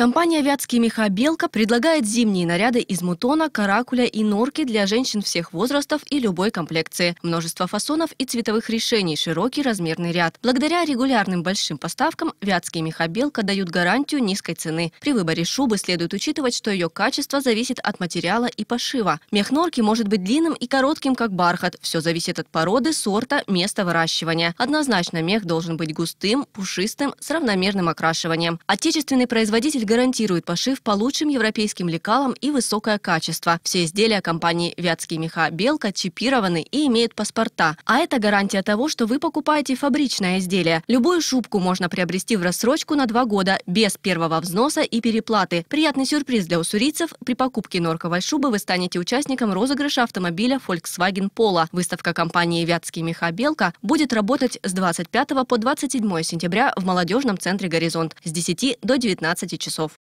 Компания «Вятские меха Белка» предлагает зимние наряды из мутона, каракуля и норки для женщин всех возрастов и любой комплекции. Множество фасонов и цветовых решений, широкий размерный ряд. Благодаря регулярным большим поставкам «Вятские меха Белка» дают гарантию низкой цены. При выборе шубы следует учитывать, что ее качество зависит от материала и пошива. Мех норки может быть длинным и коротким, как бархат. Все зависит от породы, сорта, места выращивания. Однозначно мех должен быть густым, пушистым, с равномерным окрашиванием. Отечественный производитель гарантирует пошив по лучшим европейским лекалам и высокое качество. Все изделия компании «Вятские меха Белка» чипированы и имеют паспорта. А это гарантия того, что вы покупаете фабричное изделие. Любую шубку можно приобрести в рассрочку на 2 года, без первого взноса и переплаты. Приятный сюрприз для уссурийцев: при покупке норковой шубы вы станете участником розыгрыша автомобиля Volkswagen Polo. Выставка компании «Вятские меха Белка» будет работать с 25 по 27 сентября в молодежном центре «Горизонт» с 10 до 19 часов.